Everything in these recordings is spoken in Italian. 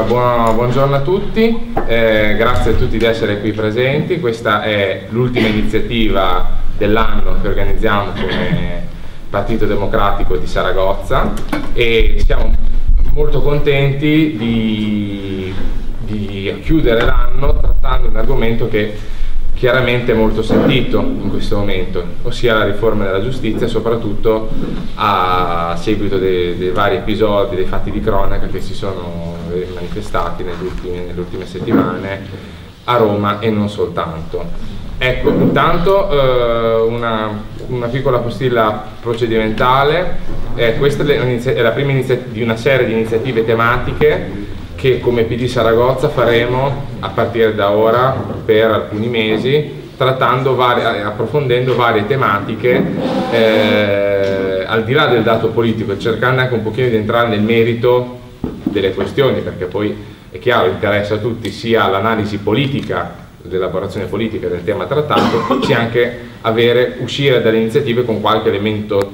buongiorno a tutti, grazie a tutti di essere qui presenti. Questa è l'ultima iniziativa dell'anno che organizziamo come Partito Democratico di Saragozza e siamo molto contenti di chiudere l'anno trattando un argomento che chiaramente è molto sentito in questo momento, ossia la riforma della giustizia, soprattutto a seguito dei vari episodi, dei fatti di cronaca che si sono manifestati nelle ultime settimane a Roma e non soltanto. Ecco, intanto una piccola postilla procedimentale. Questa è la prima di una serie di iniziative tematiche che come PD Saragozza faremo a partire da ora per alcuni mesi, approfondendo varie tematiche al di là del dato politico, cercando anche un pochino di entrare nel merito delle questioni, perché poi è chiaro, interessa a tutti sia l'analisi politica, l'elaborazione politica del tema trattato, sia anche uscire dalle iniziative con qualche elemento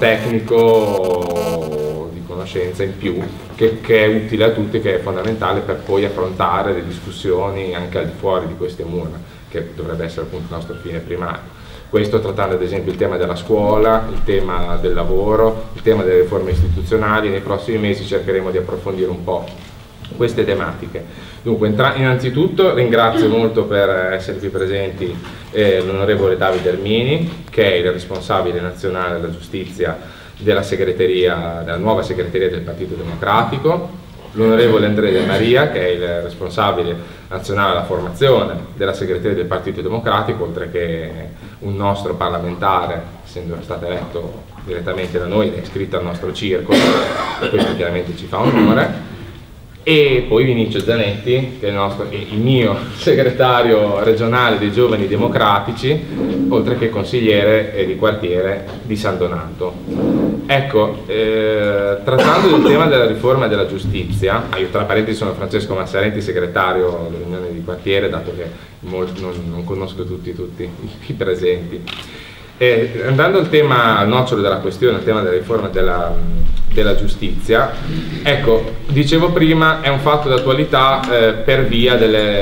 tecnico di conoscenza in più che è utile a tutti, che è fondamentale per poi affrontare le discussioni anche al di fuori di queste mura, che dovrebbe essere appunto il nostro fine primario. Questo trattando ad esempio il tema della scuola, il tema del lavoro, il tema delle riforme istituzionali. Nei prossimi mesi cercheremo di approfondire un po' queste tematiche. Dunque, innanzitutto ringrazio molto per essere qui presenti l'onorevole Davide Ermini, che è il responsabile nazionale della giustizia della nuova segreteria del Partito Democratico, l'onorevole Andrea De Maria, che è il responsabile nazionale della formazione della segreteria del Partito Democratico, oltre che un nostro parlamentare, essendo stato eletto direttamente da noi ed è iscritto al nostro circolo, e questo chiaramente ci fa onore. E poi Vinicio Zanetti, che è il mio segretario regionale dei Giovani Democratici, oltre che consigliere di quartiere di San Donato. Ecco, trattando del tema della riforma della giustizia, io tra parentesi sono Francesco Massarenti, segretario dell'Unione di Quartiere, dato che non conosco tutti i presenti. Andando al nocciolo della questione, al tema della riforma della giustizia, ecco, dicevo prima, è un fatto d'attualità per via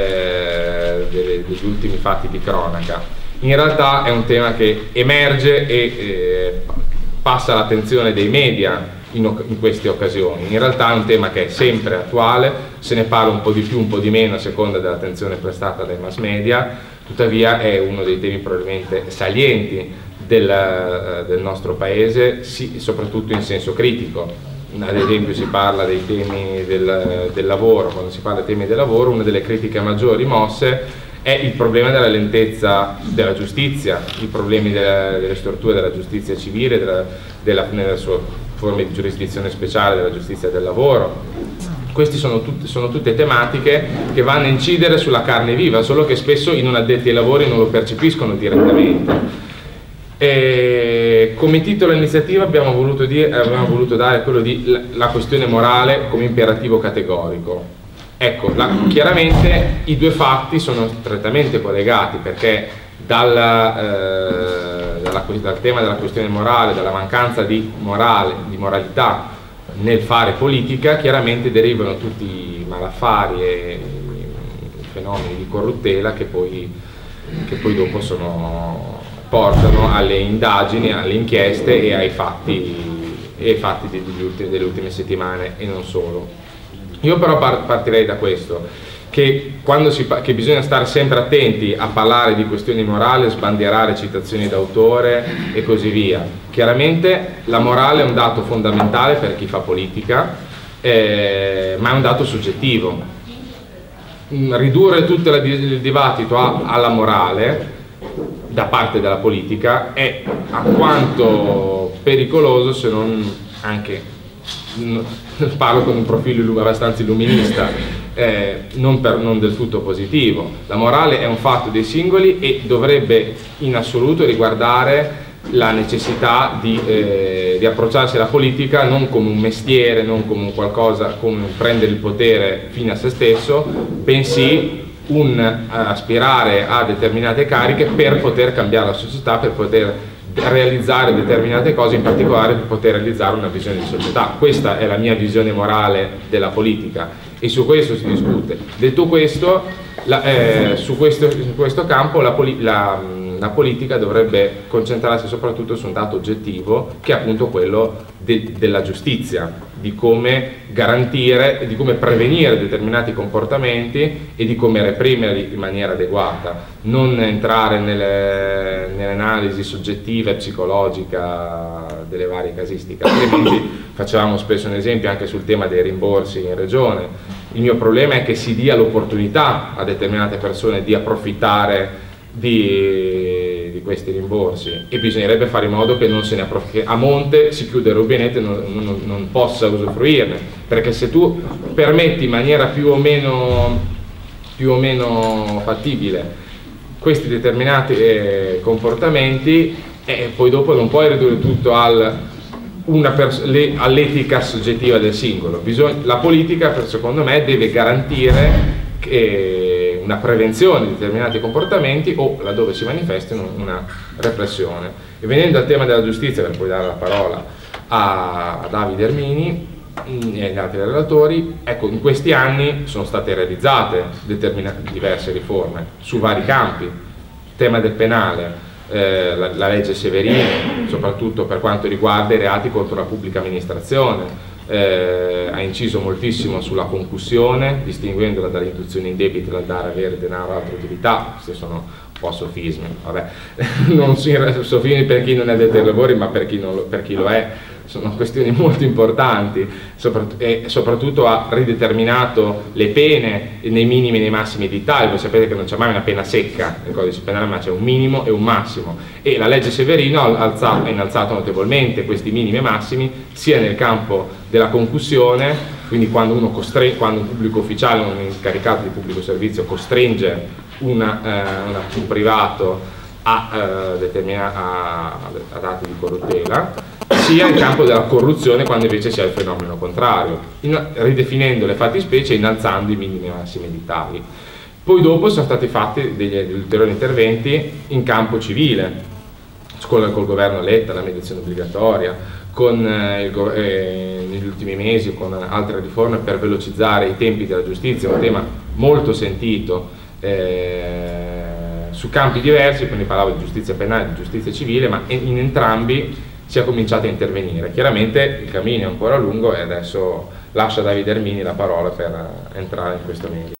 degli ultimi fatti di cronaca. In realtà è un tema che emerge e passa all'attenzione dei media in queste occasioni. In realtà è un tema che è sempre attuale, se ne parla un po' di più, un po' di meno a seconda dell'attenzione prestata dai mass media, tuttavia è uno dei temi probabilmente salienti del nostro paese, soprattutto in senso critico. Ad esempio si parla dei temi del lavoro. Quando si parla dei temi del lavoro, una delle critiche maggiori mosse è il problema della lentezza della giustizia, i problemi delle strutture della giustizia civile, nella sua forma di giurisdizione speciale della giustizia del lavoro. Queste sono tutte tematiche che vanno a incidere sulla carne viva, solo che spesso i non addetti ai lavori non lo percepiscono direttamente. Come titolo all'iniziativa abbiamo voluto dare quello di la questione morale come imperativo categorico. Ecco, chiaramente i due fatti sono strettamente collegati, perché dal tema della questione morale, dalla mancanza di moralità nel fare politica, chiaramente derivano tutti i malaffari e i fenomeni di corruttela che poi dopo portano alle indagini, alle inchieste e ai fatti delle ultime settimane e non solo. Io però partirei da questo, che bisogna stare sempre attenti a parlare di questioni morali, sbandierare citazioni d'autore e così via. Chiaramente la morale è un dato fondamentale per chi fa politica, ma è un dato soggettivo. Ridurre tutto il dibattito alla morale da parte della politica è alquanto pericoloso, se non anche, parlo con un profilo abbastanza illuminista, non del tutto positivo. La morale è un fatto dei singoli e dovrebbe in assoluto riguardare la necessità di approcciarsi alla politica non come un mestiere, non come un qualcosa, come prendere il potere fine a se stesso, bensì aspirare a determinate cariche per poter cambiare la società, per poter realizzare determinate cose, in particolare per poter realizzare una visione di società. Questa è la mia visione morale della politica e su questo si discute. Detto questo, su questo campo la politica dovrebbe concentrarsi soprattutto su un dato oggettivo, che è appunto quello della giustizia, di come garantire, di come prevenire determinati comportamenti e di come reprimerli in maniera adeguata, non entrare nelle analisi soggettiva e psicologica delle varie casistiche. Altrimenti facevamo spesso un esempio anche sul tema dei rimborsi in regione. Il mio problema è che si dia l'opportunità a determinate persone di approfittare di questi rimborsi, e bisognerebbe fare in modo che non se ne approfitti, a monte si chiude il rubinetto e non possa usufruirne, perché se tu permetti in maniera più o meno fattibile questi determinati comportamenti, poi dopo non puoi ridurre tutto all'etica soggettiva del singolo. La politica, secondo me, deve garantire una prevenzione di determinati comportamenti o, laddove si manifestino, una repressione. E venendo al tema della giustizia, per poi dare la parola a Davide Ermini e agli altri relatori, ecco, in questi anni sono state realizzate diverse riforme su vari campi. Tema del penale, la legge Severini, soprattutto per quanto riguarda i reati contro la pubblica amministrazione, ha inciso moltissimo sulla concussione, distinguendola dalle induzioni indebite dal dare, avere denaro o altre utilità. Questi sono un po' sofismi, vabbè, non sofismi per chi non è addetto ai lavori, ma per chi lo è. Sono questioni molto importanti, e soprattutto ha rideterminato le pene nei minimi e nei massimi edittali. Voi sapete che non c'è mai una pena secca nel codice penale, ma c'è un minimo e un massimo, e la legge Severino ha innalzato notevolmente questi minimi e massimi, sia nel campo della concussione, quindi quando un pubblico ufficiale, un incaricato di pubblico servizio costringe un privato a atti di corruttela, sia nel campo della corruzione, quando invece si ha il fenomeno contrario, ridefinendo le fattispecie e innalzando i minimi e massimi edittali. Poi dopo sono stati fatti degli ulteriori interventi in campo civile, col governo Letta, la mediazione obbligatoria, negli ultimi mesi con altre riforme per velocizzare i tempi della giustizia, un tema molto sentito su campi diversi. Quindi parlavo di giustizia penale e di giustizia civile, ma in entrambi si è cominciato a intervenire. Chiaramente il cammino è ancora lungo, e adesso lascio a Davide Ermini la parola per entrare in questo merito.